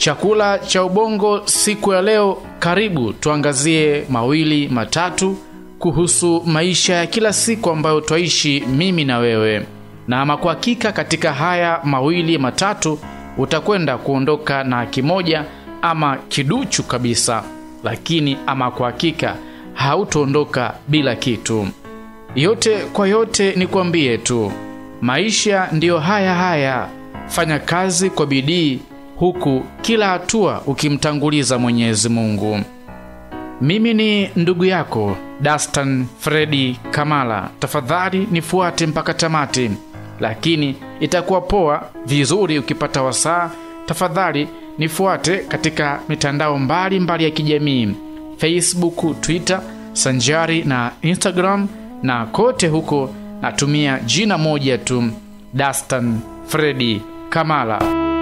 Chakula cha ubongo siku ya leo, karibu tuangazie mawili matatu kuhusu maisha ya kila siku ambayo twaishi mimi na wewe. Na ama kwa hakika katika haya mawili matatu utakwenda kuondoka na kimoja ama kiduchu kabisa, lakini ama kwa hakika hautoondoka bila kitu. Yote kwa yote nikwambie tu, maisha ndio haya haya. Fanya kazi kwa bidii, huku kila hatua ukimtanguliza Mwenyezi Mungu. Mimi ni ndugu yako Dastan Fredi Kamala. Tafadhali nifuate mpaka tamati, lakini itakuwa poa vizuri ukipata wasaa. Tafadhali nifuate katika mitandao mbali ya kijamii, Facebook, Twitter, sanjari na Instagram, na kote huko natumia jina moja tu, Dastan Fredi Kamala.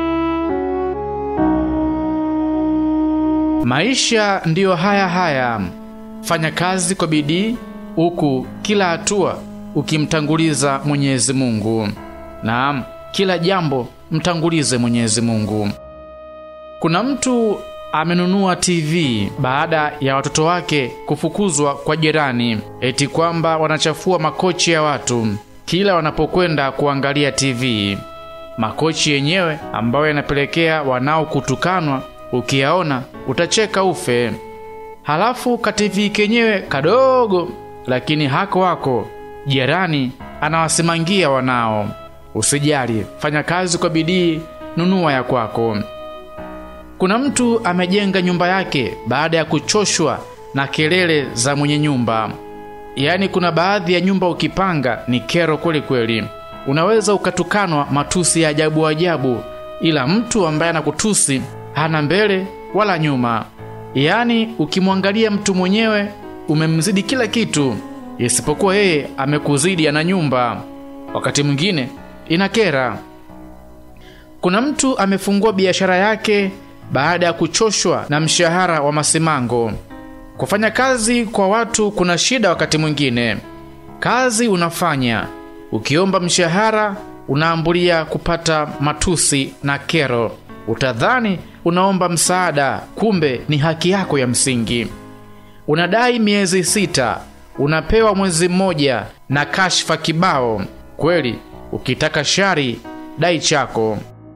Maisha ndio haya haya. Fanya kazi kwa bidii, huku kila hatua ukimtanguliza Mwenyezi Mungu. Naam, kila jambo mtangulize Mwenyezi Mungu. Kuna mtu amenunua TV baada ya watoto wake kufukuzwa kwa jirani, eti kwamba wanachafua makochi ya watu kila wanapokwenda kuangalia TV. Makochi yenyewe ambayo yanapelekea wanao kutukanwa, ukiyaona utacheka ufe. Halafu ka TV kenyewe kadogo, lakini hako jirani anawasimangia wanao. Usijali, fanya kazi kwa bidii, nunua ya kwako. Kuna mtu amejenga nyumba yake baada ya kuchoshwa na kelele za mwenye nyumba. Yaani kuna baadhi ya nyumba ukipanga ni kero kweli kweli. Unaweza ukatukanwa matusi ya ajabu, ila mtu ambaye anakutusi hana mbele wala nyuma. Yaani ukimwangalia mtu mwenyewe umemzidi kila kitu, isipokuwa yeye amekuzidi ana nyumba. Wakati mwingine inakera. Kuna mtu amefungua biashara yake baada ya kuchoshwa na mshahara wa masimango. Kufanya kazi kwa watu kuna shida wakati mwingine. Kazi unafanya, ukiomba mshahara unaambulia kupata matusi na kero. Utadhani unaomba msaada, kumbe ni haki yako ya msingi. Unadai miezi 6, unapewa mwezi mmoja na kashfa kibao. Kweli, ukitaka shari, dai chako.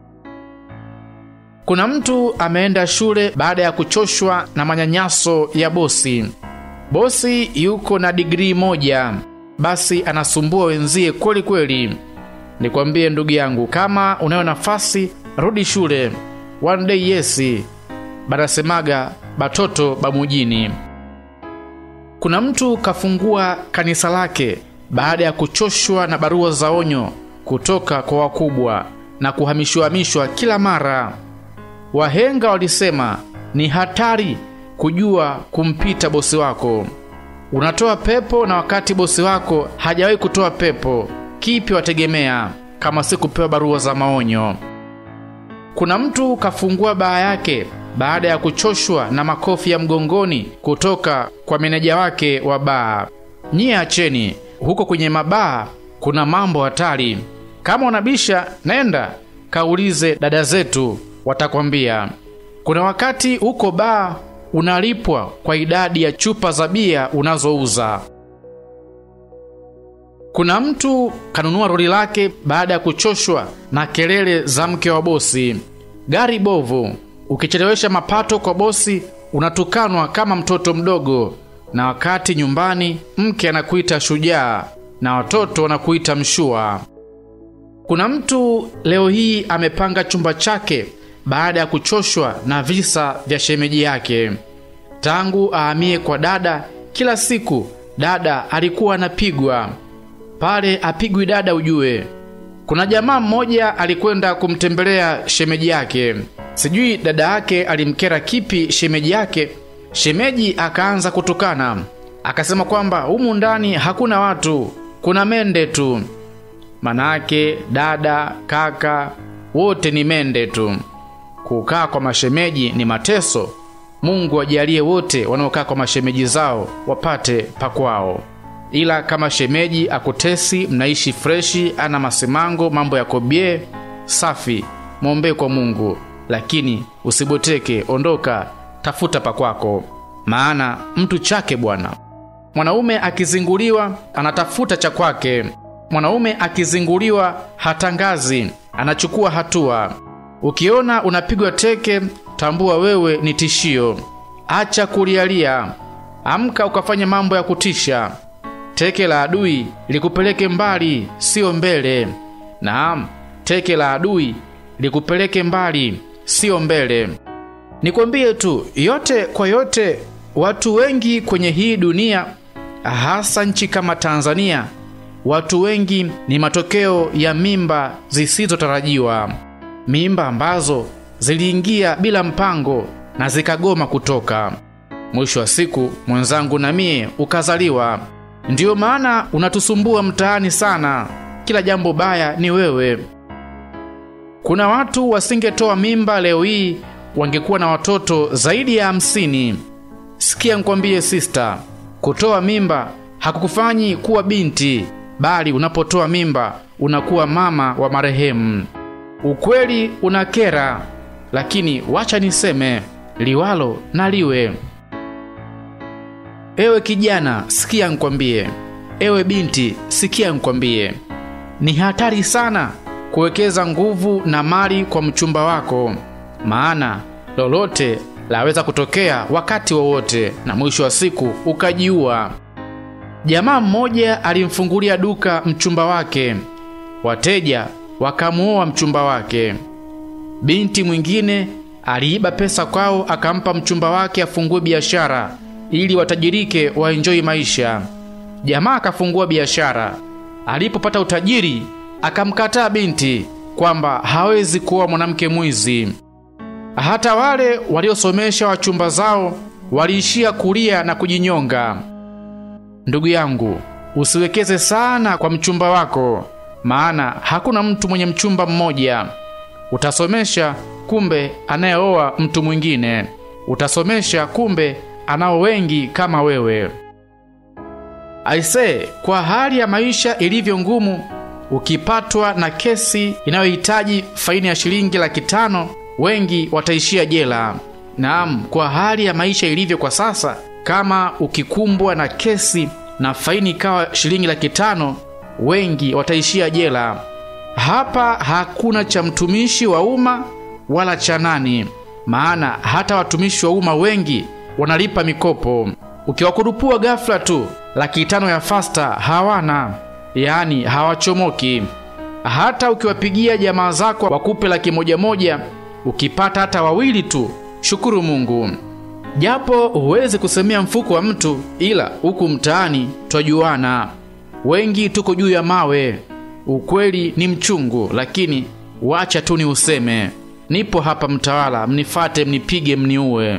Kuna mtu ameenda shule baada ya kuchoshwa na manyanyaso ya bosi. Bosi yuko na degree moja, basi anasumbua wenzie kweli kweli. Nikwambie ndugu yangu, kama unayo nafasi, rudi shule. One day yesi, banasemaga batoto bamujini. Kuna mtu kafungua kanisa lake baada ya kuchoshwa na barua za onyo kutoka kwa wakubwa na kuhamishwa kila mara. Wahenga walisema ni hatari kujua kumpita bosi wako. Unatoa pepo na wakati bosi wako hajawahi kutoa pepo. Kipi wategemea kama si kupewa barua za maonyo? Kuna mtu kafungua baa yake baada ya kuchoshwa na makofi ya mgongoni kutoka kwa meneja wake wa baa. Nyie acheni, huko kwenye mabaa kuna mambo hatari. Kama unabisha, nenda kaulize dada zetu, watakwambia. Kuna wakati huko baa unalipwa kwa idadi ya chupa za bia unazouza. Kuna mtu kanunua roli lake baada ya kuchoshwa na kelele za mke wa bosi. Gari bovu, ukichelewesha mapato kwa bosi unatukanwa kama mtoto mdogo, na wakati nyumbani mke anakuita shujaa na watoto wanakuita mshua. Kuna mtu leo hii amepanga chumba chake baada ya kuchoshwa na visa vya shemeji yake. Tangu ahamie kwa dada, kila siku dada alikuwa anapigwa. Pale apigwi dada ujue. Kuna jamaa mmoja alikwenda kumtembelea shemeji yake. Sijui dada yake alimkera kipi shemeji yake. Shemeji akaanza kutukana. Akasema kwamba humu ndani hakuna watu, kuna mende tu. Manake dada, kaka, wote ni mende tu. Kukaa kwa mashemeji ni mateso. Mungu ajalie wote wanaokaa kwa mashemeji zao wapate pakwao. Ila kama shemeji akutesi, mnaishi freshi, ana masimango, mambo ya kobie, safi, muombe kwa Mungu. lakini usiboteke, ondoka, tafuta pa kwako, maana mtu chake Bwana. Mwanaume akizinguliwa anatafuta cha kwake. Mwanaume akizinguliwa hatangazi, anachukua hatua. Ukiona unapigwa teke, tambua wewe ni tishio. Acha kulialia, amka ukafanya mambo ya kutisha. Teke la adui likupeleke mbali, sio mbele. Naam, teke la adui likupeleke mbali, sio mbele. Nikwambie tu, yote kwa yote, watu wengi kwenye hii dunia, hasa nchi kama Tanzania, watu wengi ni matokeo ya mimba zisizotarajiwa. Mimba ambazo ziliingia bila mpango na zikagoma kutoka. Mwisho wa siku, mwenzangu na mie ukazaliwa. Ndiyo maana unatusumbua mtaani sana. Kila jambo baya ni wewe. Kuna watu wasingetoa mimba leo hii, wangekuwa na watoto zaidi ya 50. Sikia nikwambie sister, kutoa mimba hakukufanyi kuwa binti, bali unapotoa mimba unakuwa mama wa marehemu. Ukweli unakera, lakini wacha niseme, liwalo na liwe. Ewe kijana, sikia nikwambie. Ewe binti, sikia nikwambie. Ni hatari sana kuwekeza nguvu na mali kwa mchumba wako, maana lolote laweza kutokea wakati wowote na mwisho wa siku ukajiua. Jamaa mmoja alimfungulia duka mchumba wake. Wateja wakamuoa mchumba wake. Binti mwingine aliiba pesa kwao akampa mchumba wake afungue biashara ili watajirike waenjoy maisha. Jamaa akafungua biashara. Alipopata utajiri akamkataa binti kwamba hawezi kuoa mwanamke mwizi. Hata wale waliosomesha wachumba zao waliishia kulia na kujinyonga. Ndugu yangu, usiwekeze sana kwa mchumba wako, maana hakuna mtu mwenye mchumba mmoja. Utasomesha, kumbe anayeoa mtu mwingine. Utasomesha, kumbe anao wengi kama wewe. Aise, kwa hali ya maisha ilivyo ngumu, ukipatwa na kesi inayohitaji faini ya shilingi 500,000, wengi wataishia jela. Naam, kwa hali ya maisha ilivyo kwa sasa, kama ukikumbwa na kesi na faini ikawa shilingi 500,000, wengi wataishia jela. Hapa hakuna cha mtumishi wa umma wala cha nani, maana hata watumishi wa umma wengi wanalipa mikopo. Ukiwakurupua ghafla tu 500,000 ya fasta hawana, yaani hawachomoki. Hata ukiwapigia jamaa zako wakupe 100,000, ukipata hata wawili tu, shukuru Mungu. Japo huwezi kusemea mfuko wa mtu, ila huku mtaani twajuana. Wengi tuko juu ya mawe. Ukweli ni mchungu, lakini wacha tu ni useme. Nipo hapa mtawala, mnifate, mnipige, mniue.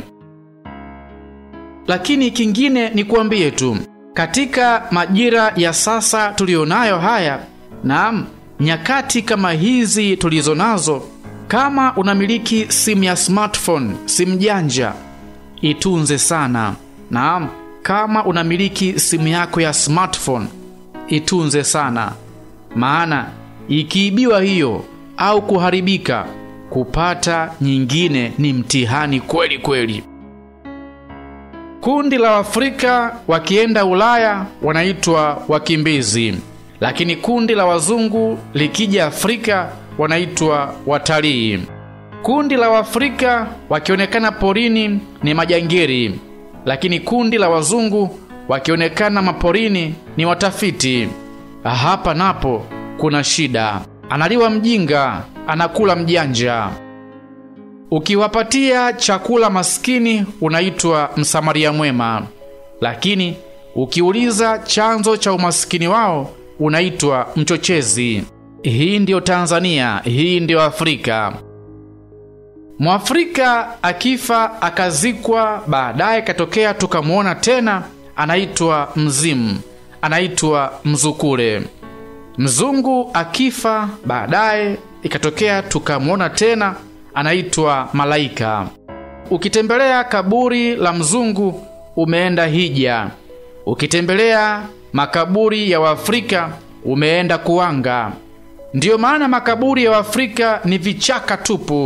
Lakini kingine ni kuambie tu, katika majira ya sasa tulionayo haya, naam, nyakati kama hizi tulizonazo, kama unamiliki simu ya smartphone, simu janja, itunze sana. Naam, kama unamiliki simu yako ya smartphone, itunze sana. Maana ikiibiwa hiyo au kuharibika, kupata nyingine ni mtihani kweli kweli. Kundi la Waafrika wakienda Ulaya wanaitwa wakimbizi, lakini kundi la wazungu likija Afrika wanaitwa watalii. Kundi la Waafrika wakionekana porini ni majangiri, lakini kundi la wazungu wakionekana maporini ni watafiti. Hapa napo kuna shida. Analiwa mjinga, anakula mjanja. Ukiwapatia chakula maskini unaitwa msamaria mwema, lakini ukiuliza chanzo cha umaskini wao unaitwa mchochezi. Hii ndio Tanzania, hii ndio Afrika. Mwafrika akifa akazikwa, baadaye katokea tukamuona tena, anaitwa mzimu, anaitwa mzukule. Mzungu akifa, baadaye ikatokea tukamuona tena, anaitwa malaika. Ukitembelea kaburi la mzungu umeenda hija. Ukitembelea makaburi ya Waafrika umeenda kuanga. Ndiyo maana makaburi ya Waafrika ni vichaka tupu.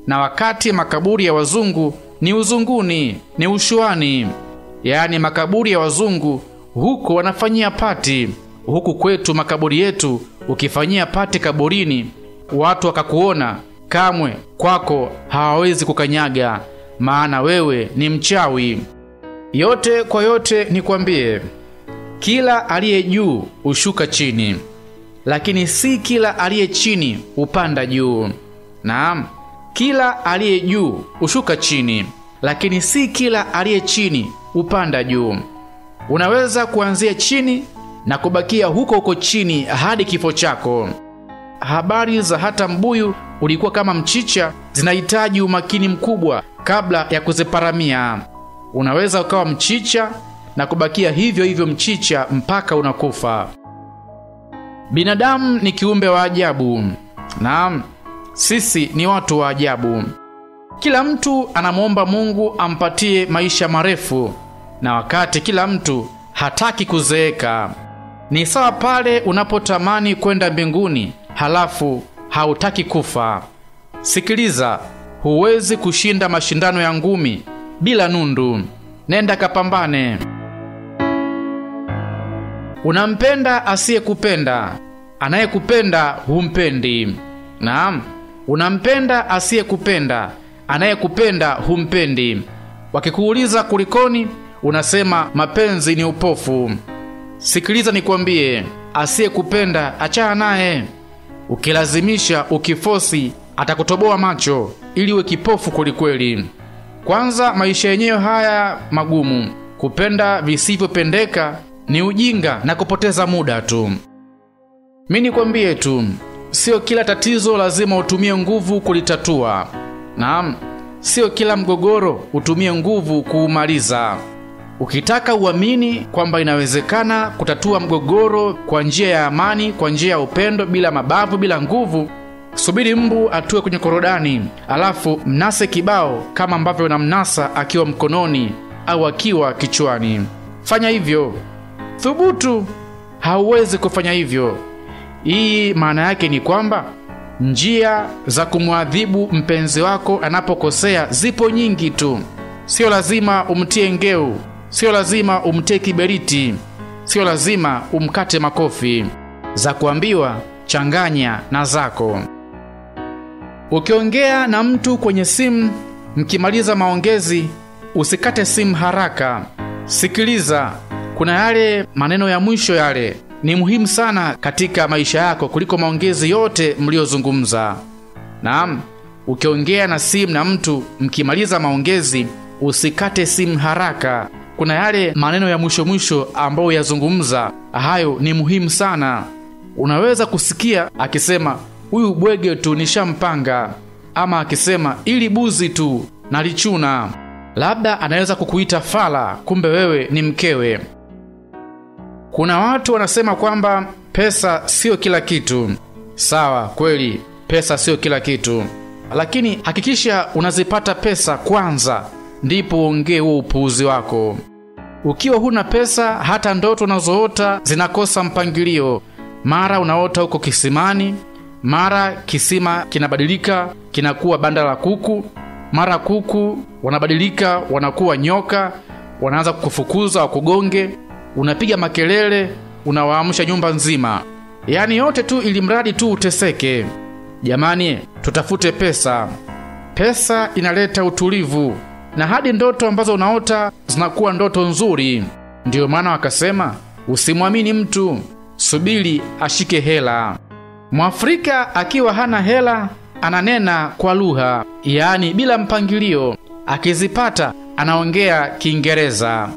na wakati makaburi ya wazungu ni uzunguni, ni ushuani. Yaani makaburi ya wazungu huko wanafanyia pati, huku kwetu makaburi yetu ukifanyia pati kaburini, watu wakakuona, kamwe kwako hawawezi kukanyaga, maana wewe ni mchawi. Yote kwa yote nikwambie, kila aliye juu hushuka chini, lakini si kila aliye chini hupanda juu. Naam, kila aliye juu hushuka chini, lakini si kila aliye chini hupanda juu. Unaweza kuanzia chini na kubakia huko huko chini hadi kifo chako. Habari za hata mbuyu ulikuwa kama mchicha zinahitaji umakini mkubwa kabla ya kuziparamia. Unaweza ukawa mchicha na kubakia hivyo hivyo mchicha mpaka unakufa. Binadamu ni kiumbe wa ajabu. Naam, sisi ni watu wa ajabu. Kila mtu anamuomba Mungu ampatie maisha marefu, na wakati kila mtu hataki kuzeeka. Ni sawa pale unapotamani kwenda mbinguni halafu hautaki kufa. Sikiliza, huwezi kushinda mashindano ya ngumi bila nundu. Nenda kapambane. Unampenda asiyekupenda, anayekupenda humpendi. Naam, unampenda asiyekupenda, anayekupenda humpendi. Wakikuuliza kulikoni, unasema mapenzi ni upofu. Sikiliza nikwambie, asiyekupenda achana naye. Ukilazimisha, ukifosi, atakutoboa macho ili uwe kipofu kwelikweli. Kwanza maisha yenyewe haya magumu. Kupenda visivyopendeka ni ujinga na kupoteza muda tu. Mimi nikwambie tu, sio kila tatizo lazima utumie nguvu kulitatua. Naam, sio kila mgogoro utumie nguvu kuumaliza. Ukitaka uamini kwamba inawezekana kutatua mgogoro kwa njia ya amani, kwa njia ya upendo, bila mabavu, bila nguvu, subiri mbu atue kwenye korodani, alafu mnase kibao kama ambavyo unamnasa akiwa mkononi au akiwa kichwani. Fanya hivyo. Thubutu. Hauwezi kufanya hivyo. Hii maana yake ni kwamba njia za kumwadhibu mpenzi wako anapokosea zipo nyingi tu. Sio lazima umtie ngeu, sio lazima umtie kiberiti, sio lazima umkate makofi. Za kuambiwa changanya na zako. Ukiongea na mtu kwenye simu, mkimaliza maongezi usikate simu haraka. Sikiliza, kuna yale maneno ya mwisho yale ni muhimu sana katika maisha yako kuliko maongezi yote mliozungumza. Naam, ukiongea na simu na mtu, mkimaliza maongezi usikate simu haraka. Kuna yale maneno ya mwisho ambayo yazungumza, hayo ni muhimu sana. Unaweza kusikia akisema huyu bwege tu nishampanga, ama akisema ili buzi tu nalichuna. Labda anaweza kukuita fala, kumbe wewe ni mkewe. Kuna watu wanasema kwamba pesa sio kila kitu. Sawa, kweli pesa sio kila kitu, lakini hakikisha unazipata pesa kwanza, ndipo uongee huo upuuzi wako. Ukiwa huna pesa, hata ndoto unazoota zinakosa mpangilio. Mara unaota huko kisimani, mara kisima kinabadilika kinakuwa banda la kuku, mara kuku wanabadilika wanakuwa nyoka, wanaanza kukufukuza wakugonge, unapiga makelele, unawaamsha nyumba nzima. Yaani yote tu ili mradi tu uteseke. Jamani, tutafute pesa. Pesa inaleta utulivu, na hadi ndoto ambazo unaota zinakuwa ndoto nzuri. Ndio maana wakasema usimwamini mtu, subiri ashike hela. Mwafrika akiwa hana hela ananena kwa lugha, yaani bila mpangilio. Akizipata anaongea Kiingereza.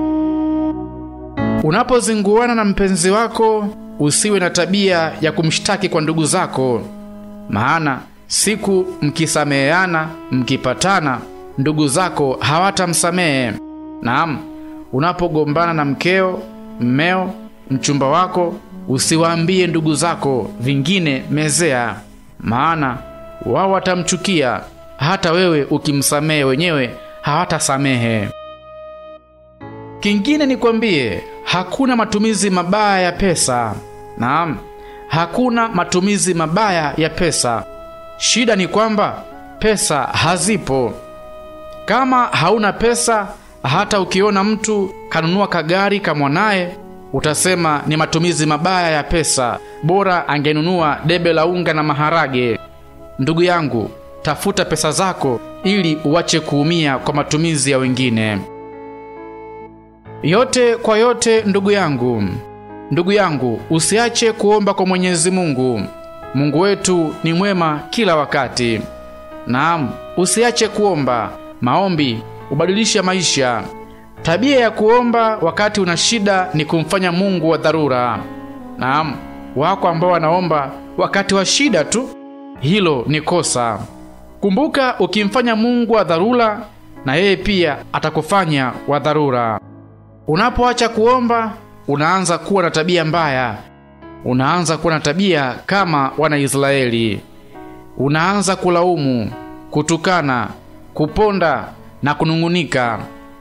Unapozinguana na mpenzi wako, usiwe na tabia ya kumshtaki kwa ndugu zako. Maana siku mkisameheana, mkipatana, ndugu zako hawatamsamehe. Naam, unapogombana na mkeo, mmeo, mchumba wako, usiwaambie ndugu zako, vingine mezea. Maana wao watamchukia, hata wewe ukimsamehe wenyewe hawatasamehe. Kingine nikwambie, hakuna matumizi mabaya ya pesa. Naam, hakuna matumizi mabaya ya pesa. Shida ni kwamba pesa hazipo. Kama hauna pesa, hata ukiona mtu kanunua kagari kamwanae, utasema ni matumizi mabaya ya pesa, bora angenunua debe la unga na maharage. Ndugu yangu, tafuta pesa zako ili uache kuumia kwa matumizi ya wengine. Yote kwa yote, ndugu yangu, usiache kuomba kwa Mwenyezi Mungu. Mungu wetu ni mwema kila wakati. Naam, usiache kuomba. Maombi hubadilisha maisha. Tabia ya kuomba wakati una shida ni kumfanya Mungu wa dharura. Naam, wako ambao wanaomba wakati wa shida tu. Hilo ni kosa. Kumbuka, ukimfanya Mungu wa dharura, na yeye pia atakufanya wa dharura. Unapoacha kuomba, unaanza kuwa na tabia mbaya. Unaanza kuwa na tabia kama Wanaisraeli. Unaanza kulaumu, kutukana, kuponda na kunungunika.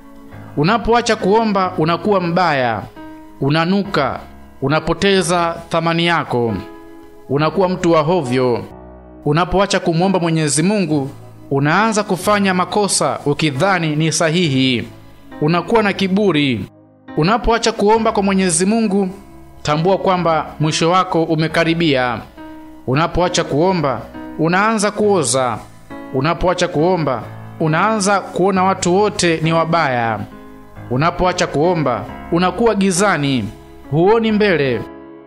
Unapoacha kuomba, unakuwa mbaya, unanuka, unapoteza thamani yako, unakuwa mtu wa hovyo. Unapoacha kumwomba Mwenyezi Mungu, unaanza kufanya makosa ukidhani ni sahihi. Unakuwa na kiburi. Unapoacha kuomba kwa Mwenyezi Mungu, tambua kwamba mwisho wako umekaribia. Unapoacha kuomba, unaanza kuoza. Unapoacha kuomba, unaanza kuona watu wote ni wabaya. Unapoacha kuomba, unakuwa gizani, huoni mbele.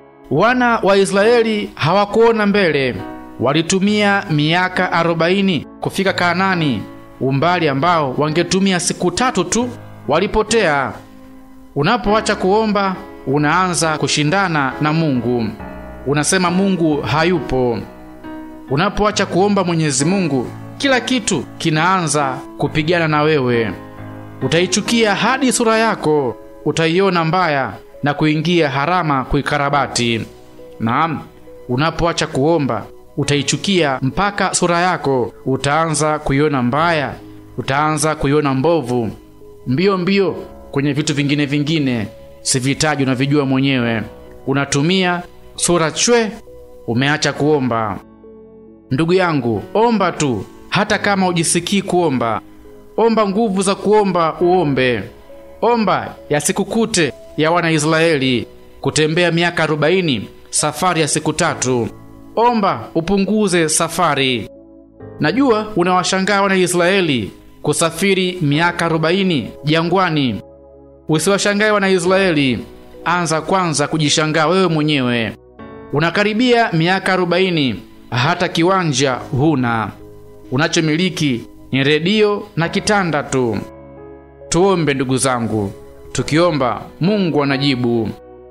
Wana wa Israeli hawakuona mbele. Walitumia miaka 40 kufika Kanaani, umbali ambao wangetumia siku 3 tu. Walipotea. Unapoacha kuomba, unaanza kushindana na Mungu. Unasema Mungu hayupo. Unapoacha kuomba Mwenyezi Mungu, kila kitu kinaanza kupigana na wewe. Utaichukia hadi sura yako, utaiona mbaya na kuingia harama kuikarabati. Naam, unapoacha kuomba, utaichukia mpaka sura yako, utaanza kuiona mbaya, utaanza kuiona mbovu. Mbio kwenye vitu vingine sivitaji, unavijua mwenyewe. Unatumia sura chwe, umeacha kuomba. Ndugu yangu, omba tu, hata kama ujisikii kuomba. Omba nguvu za kuomba uombe. Omba yasikukute ya Wanaisraeli, kutembea miaka 40, safari ya siku 3. Omba upunguze safari. Najua unawashangaa Wanaisraeli kusafiri miaka 40 jangwani. Usiwashangae Wanaisraeli, anza kwanza kujishangaa wewe mwenyewe. Unakaribia miaka 40, hata kiwanja huna. Unachomiliki ni redio na kitanda tu. Tuombe ndugu zangu. Tukiomba, Mungu anajibu.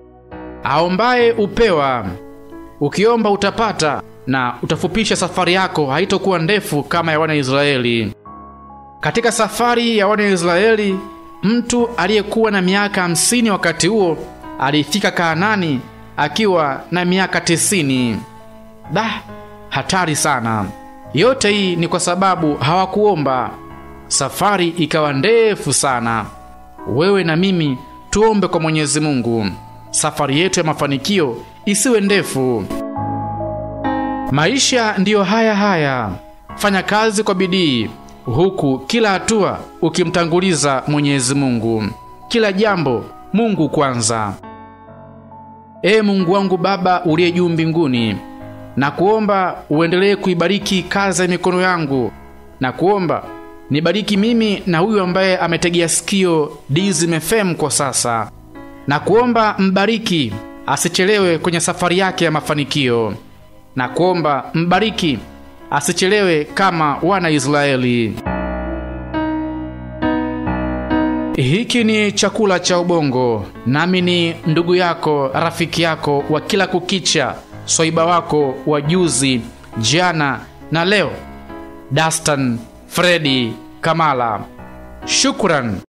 Aombaye upewa. Ukiomba utapata, na utafupisha safari yako, haitokuwa ndefu kama ya Wanaisraeli. Katika safari ya Wanaisraeli, mtu aliyekuwa na miaka 50 wakati huo alifika Kanaani akiwa na miaka 90. Hatari sana. Yote hii ni kwa sababu hawakuomba. Safari ikawa ndefu sana. Wewe na mimi tuombe kwa Mwenyezi Mungu, safari yetu ya mafanikio isiwe ndefu. Maisha ndiyo haya. Fanya kazi kwa bidii, huku kila hatua ukimtanguliza Mwenyezi Mungu. Kila jambo Mungu kwanza. Mungu wangu Baba uliye juu mbinguni, na kuomba uendelee kuibariki kazi ya mikono yangu. Na kuomba nibariki mimi na huyu ambaye ametegea sikio Dizim FM kwa sasa. Na kuomba mbariki asichelewe kwenye safari yake ya mafanikio. Na kuomba mbariki asichelewe kama Wanaisraeli. Hiki ni chakula cha ubongo. Nami ni ndugu yako, rafiki yako wa kila kukicha, swaiba wako wa juzi, jana na leo, Dastan Fredi Kamala. Shukran.